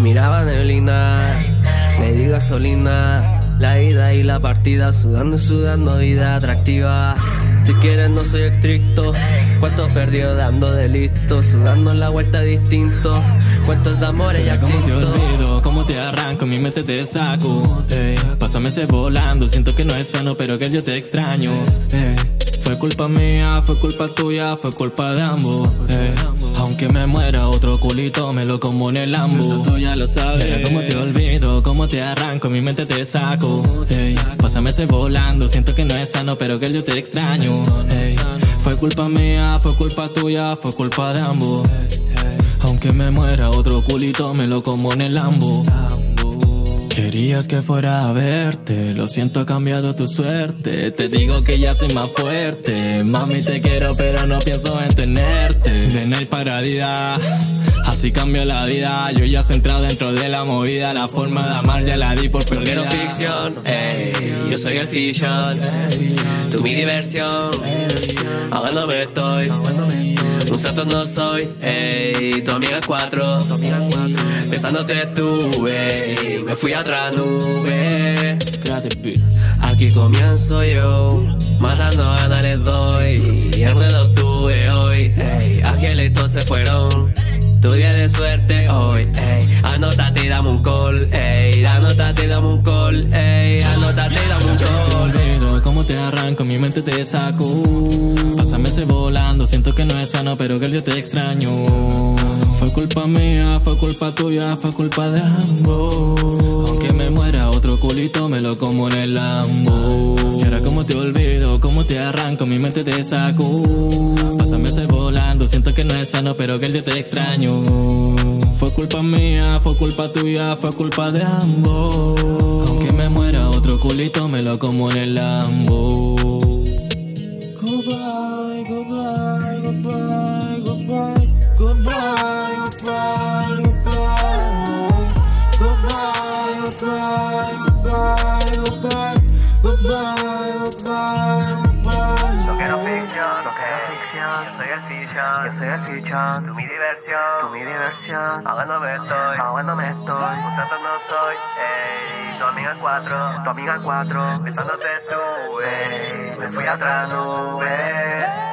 Miraba neblina, le di gasolina, la ida y la partida, sudando y sudando vida atractiva. Si quieres no soy estricto, cuántos perdió dando de listo, sudando en la vuelta distinto, cuántos de amores ya ¿Cómo te extintos. olvido? ¿Cómo te arranco? Mi mente te saco. Pásame ese volando, siento que no es sano, pero que yo te extraño. Fue culpa mía, fue culpa tuya, fue culpa de ambos. Aunque me muera otro culito, me lo como en el Lambo. Eso tú ya lo sabes. ¿Cómo te olvido? ¿Cómo te arranco? Mi mente te saco. Pásame ese volando, siento que no es sano, pero que yo te extraño. Fue culpa mía, fue culpa tuya, fue culpa de ambos. Aunque me muera otro culito, me lo como en el Lambo. Querías que fuera a verte, lo siento, ha cambiado tu suerte. Te digo que ya soy más fuerte. Mami, te quiero, pero no pienso en tenerte. Ven ahí paradita, así cambió la vida. Yo ya centrado dentro de la movida. La forma de amar ya la di por perdida. Quiero ficción, yo soy el fiction, tú mi diversión. Ahogándome estoy, un santo no soy, tu amiga es 4. Pensándote estuve, me fui a otra nube. Aquí comienzo yo, matando ganas les doy. Enredo tuve hoy, ángeles se fueron. Tu día de suerte hoy, anótate y dame un call, anótate y dame un call, anótate y dame un call. ¿Cómo te arranco? Mi mente te saco. Pásame ese volando, siento que no es sano, pero que yo te extraño. Fue culpa mía, fue culpa tuya, fue culpa de ambos. Aunque me muera otro culito, me lo como en el Lambo. Y ahora cómo te olvido, cómo te arranco, mi mente te saco. Pásame ese volando, siento que no es sano, pero que yo te extraño. Fue culpa mía, fue culpa tuya, fue culpa de ambos. Aunque me muera otro culito, me lo como en el Lambo. Goodbye, goodbye, goodbye, goodbye, goodbye, goodbye, goodbye, goodbye, goodbye, goodbye, goodbye, goodbye, goodbye. No quiero ficción, no quiero ficción, yo soy el fiction, yo soy el fiction, tú mi diversión, ahogándome estoy, un santo no soy, tu amiga 4, besándote tú, me fui a otra nube.